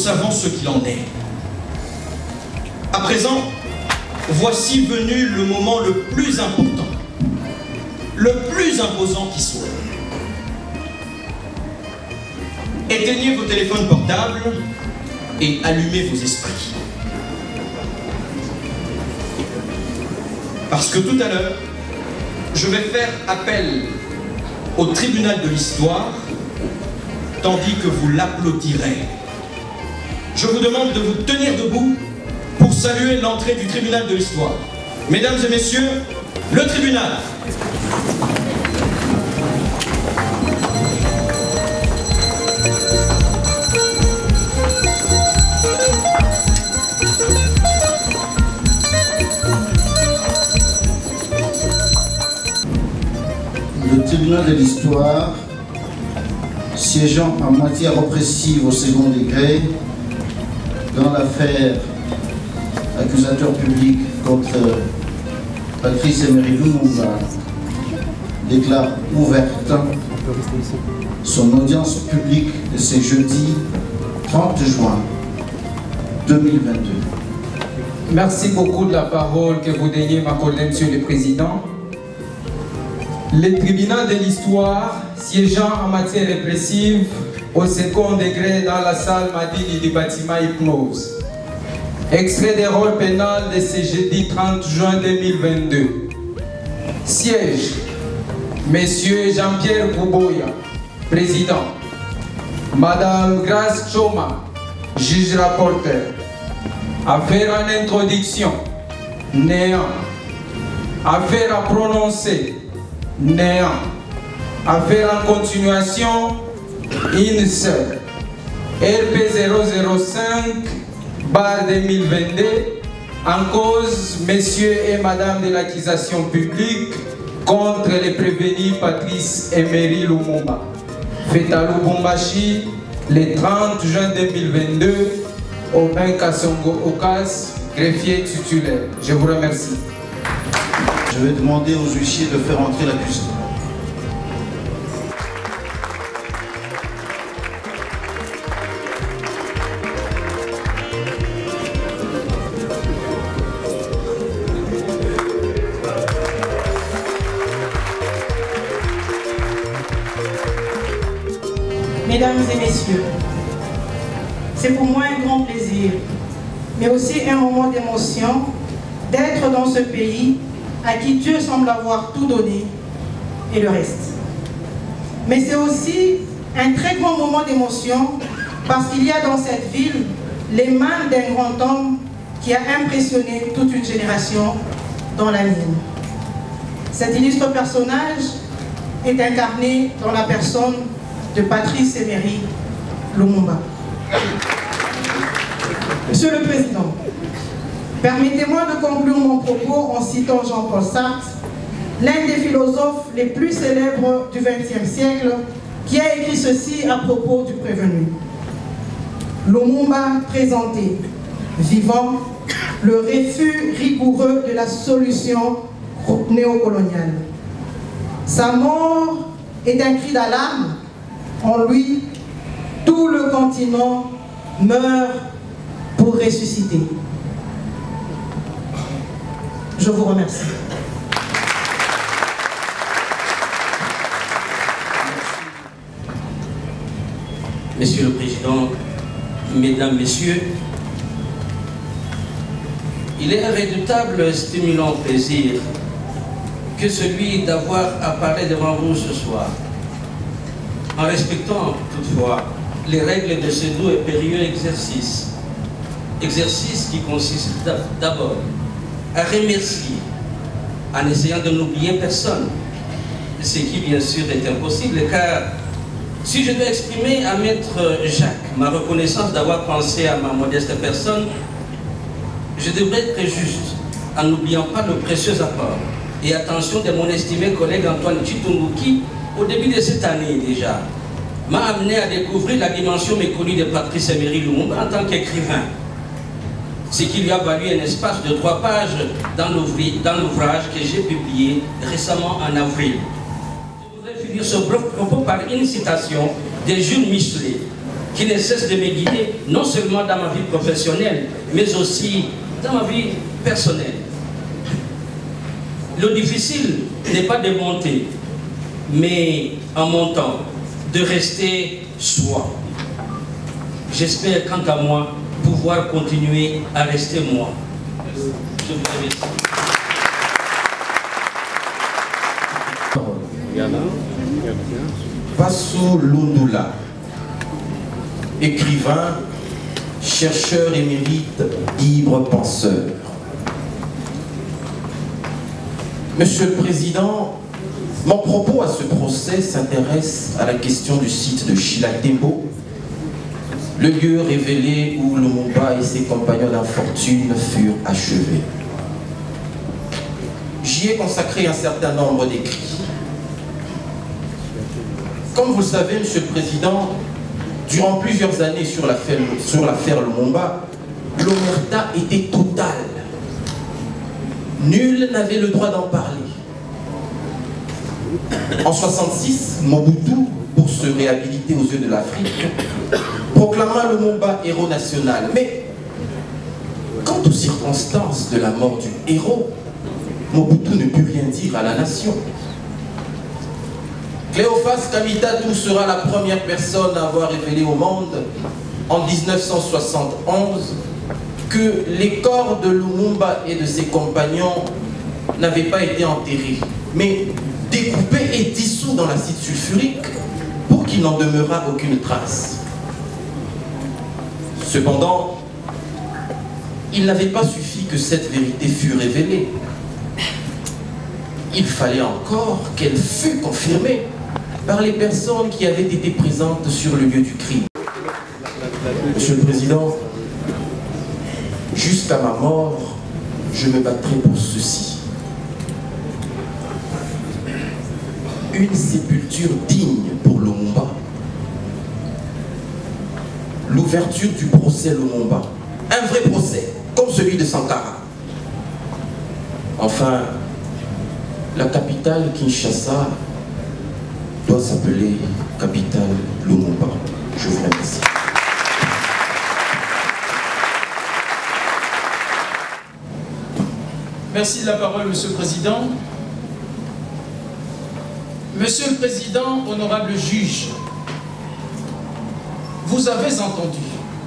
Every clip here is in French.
savons ce qu'il en est. À présent, voici venu le moment le plus important, le plus imposant qui soit. Éteignez vos téléphones portables et allumez vos esprits. Parce que tout à l'heure, je vais faire appel au tribunal de l'histoire, tandis que vous l'applaudirez. Je vous demande de vous tenir debout pour saluer l'entrée du tribunal de l'histoire. Mesdames et messieurs, le tribunal. Le tribunal de l'histoire, siégeant en matière oppressive au second degré, dans l'affaire accusateur public contre Patrice Emery Lumumba, déclare ouverte son audience publique de ce jeudi 30 juin 2022. Merci beaucoup de la parole que vous donnez, m'accorder, Monsieur le Président. Le tribunal de l'histoire, siégeant en matière répressive au second degré dans la salle Madini du bâtiment Hypnose. Extrait des rôles pénal de ce jeudi 30 juin 2022. Siège, Monsieur Jean-Pierre Bouboya, Président. Madame Grace Choma, juge rapporteur. Affaire en introduction, néant. Affaire à prononcer, néant. Affaire en continuation, une seule. RP 005/2022, en cause Messieurs et Madame de l'accusation publique contre les prévenus Patrice Emery Lumumba. Fait à Lubumbashi le 30 juin 2022 au 1 Kassongo Okas, greffier titulaire. Je vous remercie. Je vais demander aux huissiers de faire entrer l'accusé. Mesdames et messieurs, c'est pour moi un grand plaisir, mais aussi un moment d'émotion d'être dans ce pays à qui Dieu semble avoir tout donné et le reste. Mais c'est aussi un très grand moment d'émotion parce qu'il y a dans cette ville les mains d'un grand homme qui a impressionné toute une génération dans la mienne. Cet illustre personnage est incarné dans la personne de Patrice Emery Lumumba. Monsieur le Président, permettez-moi de conclure mon propos en citant Jean-Paul Sartre, l'un des philosophes les plus célèbres du XXe siècle, qui a écrit ceci à propos du prévenu. Lumumba présentait, vivant, le refus rigoureux de la solution néocoloniale. Sa mort est un cri d'alarme. En lui, tout le continent meurt pour ressusciter. Je vous remercie. Monsieur le Président, Mesdames, Messieurs, il est un redoutable stimulant plaisir que celui d'avoir à parler devant vous ce soir, en respectant toutefois les règles de ce doux et périlleux exercice. Exercice qui consiste d'abord à remercier, en essayant de n'oublier personne, ce qui bien sûr est impossible, car si je dois exprimer à Maître Jacques ma reconnaissance d'avoir pensé à ma modeste personne, je devrais être juste en n'oubliant pas le précieux apport et attention de mon estimé collègue Antoine Chitungu qui, au début de cette année déjà, m'a amené à découvrir la dimension méconnue de Patrice Emery Lumumba en tant qu'écrivain, ce qui lui a valu un espace de 3 pages dans l'ouvrage que j'ai publié récemment en avril. Je voudrais finir ce bref propos par une citation de Jules Michelet, qui ne cesse de me guider, non seulement dans ma vie professionnelle, mais aussi dans ma vie personnelle. Le difficile n'est pas de monter, mais en montant, de rester soi. J'espère, quant à moi, pouvoir continuer à rester moi. Je vous remercie. Passou Lundula, écrivain, chercheur émérite, libre penseur. Monsieur le Président, mon propos à ce procès s'intéresse à la question du site de Chilatembo, le lieu révélé où Lumumba et ses compagnons d'infortune furent achevés. J'y ai consacré un certain nombre d'écrits. Comme vous le savez, Monsieur le Président, durant plusieurs années sur l'affaire Lumumba, l'omerta était totale. Nul n'avait le droit d'en parler. En 1966, Mobutu, pour se réhabiliter aux yeux de l'Afrique, proclama Lumumba héros national. Mais quant aux circonstances de la mort du héros, Mobutu ne put rien dire à la nation. Cléophas Kamitatou sera la première personne à avoir révélé au monde, en 1971, que les corps de Lumumba et de ses compagnons n'avaient pas été enterrés, mais découpés et dissous dans l'acide sulfurique pour qu'il n'en demeurât aucune trace. Cependant, il n'avait pas suffi que cette vérité fût révélée. Il fallait encore qu'elle fût confirmée par les personnes qui avaient été présentes sur le lieu du crime. Monsieur le Président, jusqu'à ma mort, je me battrai pour ceci. Une sépulture digne pour Lumumba. L'ouverture du procès Lumumba. Un vrai procès, comme celui de Sankara. Enfin, la capitale Kinshasa doit s'appeler capitale Lumumba. Je vous remercie. Merci de la parole, Monsieur le Président. Monsieur le Président, honorable juge, vous avez entendu.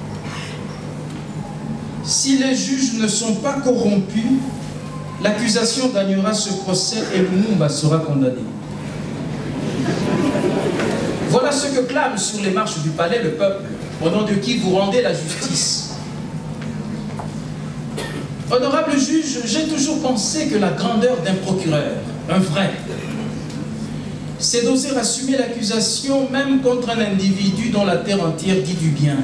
Si les juges ne sont pas corrompus, l'accusation gagnera ce procès et Lumumba sera condamné. Voilà ce que clame sur les marches du palais le peuple, au nom de qui vous rendez la justice. Honorable juge, j'ai toujours pensé que la grandeur d'un procureur, un vrai, c'est d'oser assumer l'accusation même contre un individu dont la terre entière dit du bien.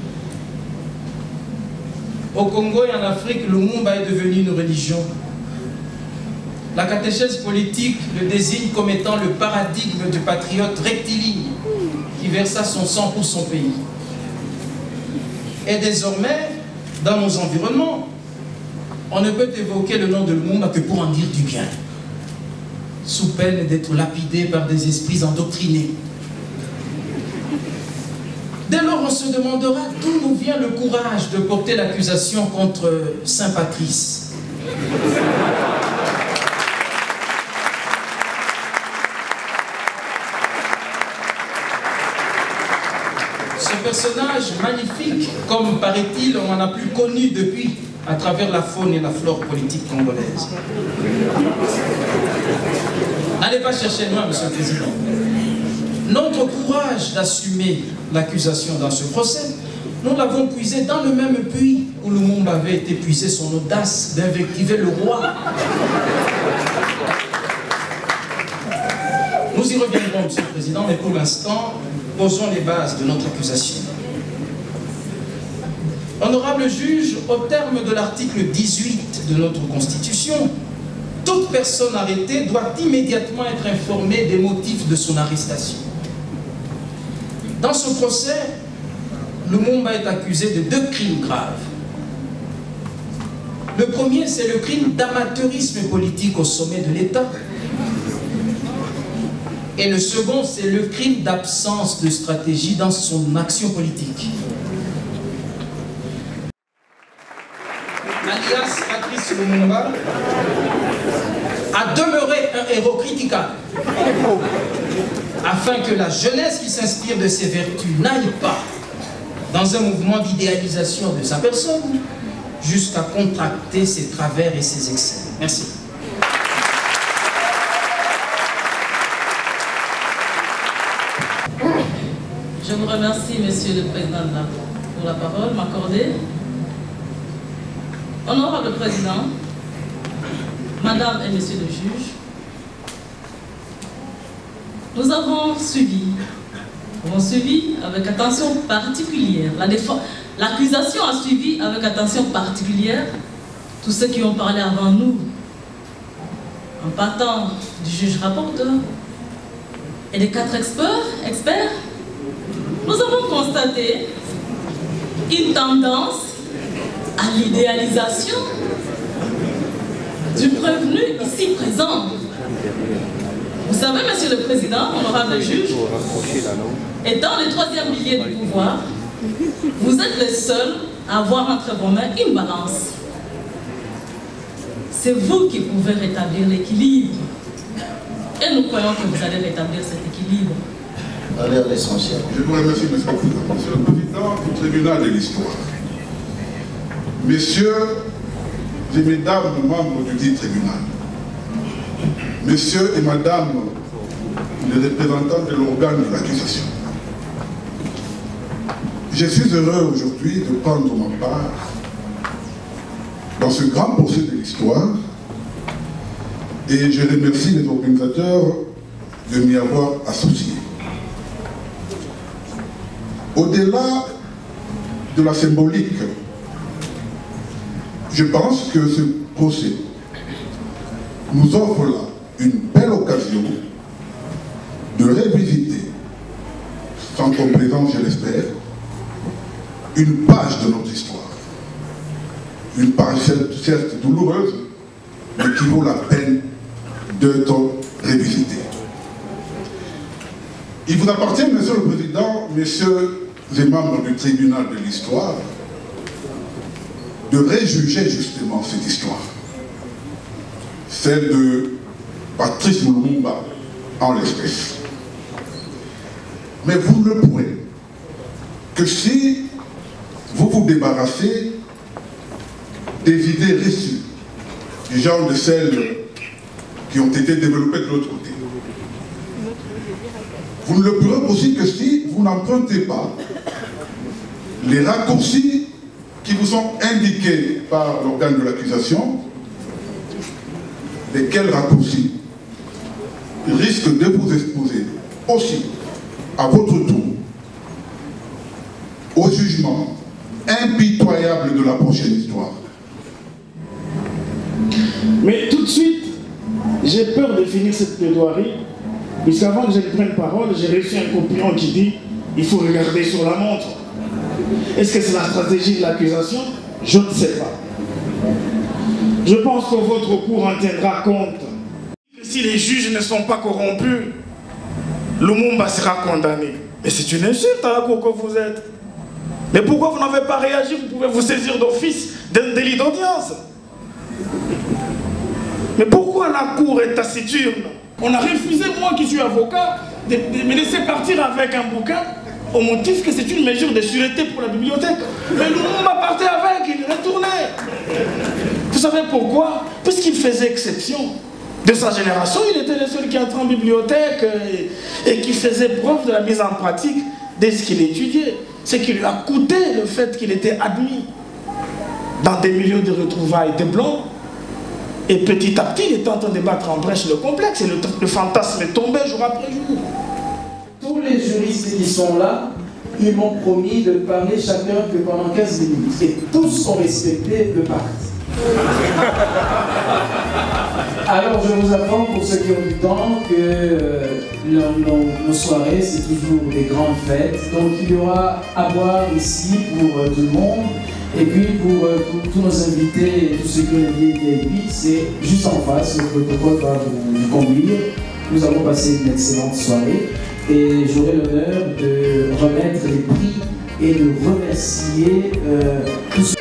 Au Congo et en Afrique, Lumumba est devenu une religion. La catéchèse politique le désigne comme étant le paradigme du patriote rectiligne qui versa son sang pour son pays. Et désormais, dans nos environnements, on ne peut évoquer le nom de Lumumba que pour en dire du bien, sous peine d'être lapidé par des esprits endoctrinés. Dès lors, on se demandera d'où nous vient le courage de porter l'accusation contre Saint Patrice. Ce personnage magnifique, comme paraît-il, on n'en a plus connu depuis, à travers la faune et la flore politique congolaise. N'allez pas chercher loin, Monsieur le Président. Notre courage d'assumer l'accusation dans ce procès, nous l'avons puisé dans le même puits où Lumumba avait été puisé son audace d'invectiver le roi. Nous y reviendrons, Monsieur le Président, mais pour l'instant, posons les bases de notre accusation. Honorable juge, au terme de l'article 18 de notre Constitution, toute personne arrêtée doit immédiatement être informée des motifs de son arrestation. Dans ce procès, Lumumba est accusé de 2 crimes graves. Le premier, c'est le crime d'amateurisme politique au sommet de l'État. Et le second, c'est le crime d'absence de stratégie dans son action politique. Alias Patrice Lumumba a demeuré un héros critiquable afin que la jeunesse qui s'inspire de ses vertus n'aille pas dans un mouvement d'idéalisation de sa personne jusqu'à contracter ses travers et ses excès. Merci. Je vous remercie, Monsieur le Président, pour la parole m'accordée. Honorable Président, Madame et Monsieur le juge, nous avons suivi avec attention particulière, l'accusation a suivi avec attention particulière tous ceux qui ont parlé avant nous, en partant du juge rapporteur et des 4 experts. Nous avons constaté une tendance à l'idéalisation du prévenu ici présent. Vous savez, Monsieur le Président, honorable juge, étant le 3e pilier du pouvoir, vous êtes le seul à avoir entre vos mains une balance. C'est vous qui pouvez rétablir l'équilibre. Et nous croyons que vous allez rétablir cet équilibre. Allez à l'essentiel. Je vous remercie, Monsieur le Président. Monsieur le Président du tribunal de l'histoire, Messieurs et Mesdames membres du dit tribunal, Messieurs et Madame les représentants de l'organe de l'accusation, je suis heureux aujourd'hui de prendre ma part dans ce grand procès de l'histoire et je remercie les organisateurs de m'y avoir associé. Au-delà de la symbolique, je pense que ce procès nous offre là une belle occasion de revisiter, sans complaisance je l'espère, une page de notre histoire. Une page certes douloureuse, mais qui vaut la peine d'être revisitée. Il vous appartient, Monsieur le Président, Messieurs les membres du tribunal de l'histoire, de réjuger justement cette histoire. Celle de Patrice Lumumba en l'espèce. Mais vous ne le pourrez que si vous vous débarrassez des idées reçues, du genre de celles qui ont été développées de l'autre côté. Vous ne le pourrez aussi que si vous n'empruntez pas les raccourcis qui vous sont indiqués par l'organe de l'accusation, lesquels raccourcis risquent de vous exposer aussi, à votre tour, au jugement impitoyable de la prochaine histoire. Mais tout de suite, j'ai peur de finir cette plaidoirie, puisqu'avant que je ne prenne parole, j'ai reçu un compliment qui dit « il faut regarder sur la montre ». Est-ce que c'est la stratégie de l'accusation? Je ne sais pas. Je pense que votre cour en tiendra compte. Si les juges ne sont pas corrompus, Lumumba sera condamné. Mais c'est une insulte à la cour que vous êtes. Mais pourquoi vous n'avez pas réagi? Vous pouvez vous saisir d'office d'un délit d'audience. Mais pourquoi la cour est taciturne? On a refusé, moi qui suis avocat, de me laisser partir avec un bouquin au motif que c'est une mesure de sûreté pour la bibliothèque. Mais Lumumba partait avec, il retournait. Vous savez pourquoi? Puisqu'il faisait exception. De sa génération, il était le seul qui entrait en bibliothèque et qui faisait preuve de la mise en pratique de ce qu'il étudiait. Ce qui lui a coûté le fait qu'il était admis dans des milieux de retrouvailles de blancs. Et petit à petit, il était en train de battre en brèche le complexe et le fantasme est tombé jour après jour. Tous les juristes qui sont là, ils m'ont promis de parler chacun que pendant 15 minutes. Et tous ont respecté le pacte. Alors je vous apprends, pour ceux qui ont du temps, que nos soirées, c'est toujours des grandes fêtes. Donc il y aura à boire ici pour tout le monde. Et puis pour tous nos invités et tous ceux qui ont des VIP, c'est juste en face, le protocole va vous conduire. nous avons passé une excellente soirée et j'aurai l'honneur de remettre les prix et de remercier tous ceux.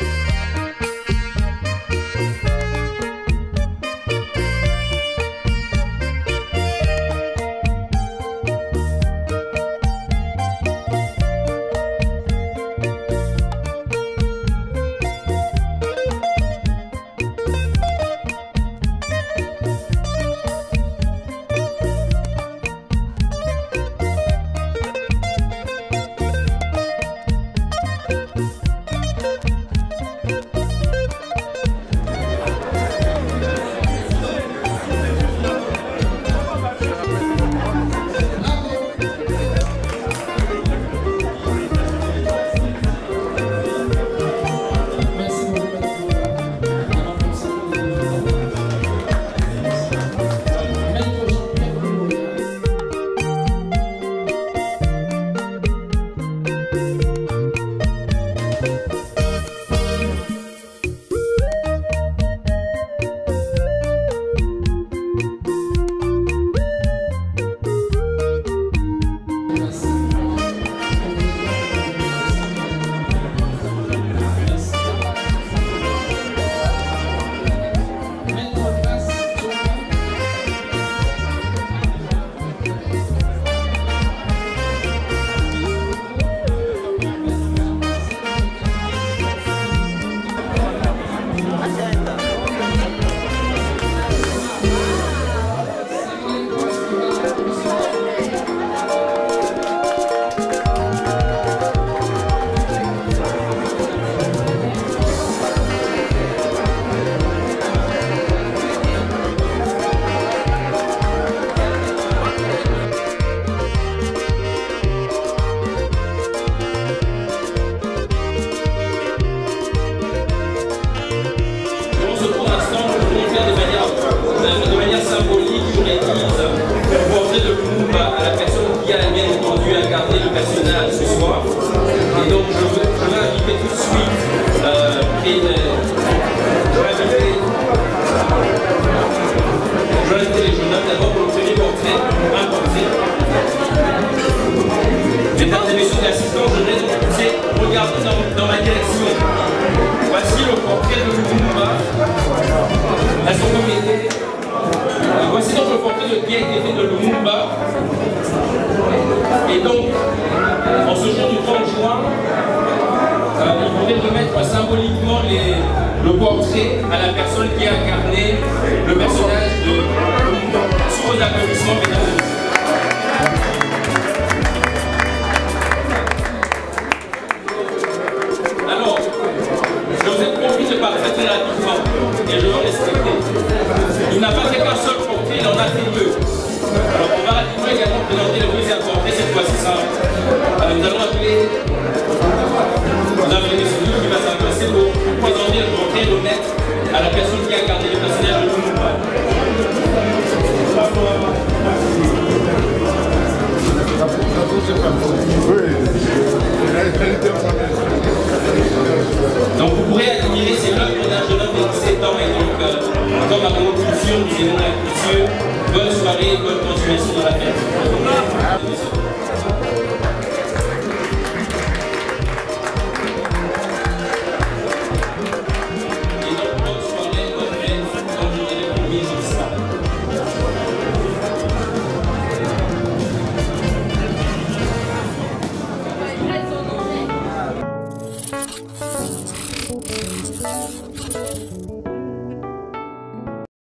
Donc vous pourrez admirer ces œuvres d'un jeune homme de 17 ans et donc comme à conclusion nous aimons la culture, bonne soirée, bonne continuation de la fête.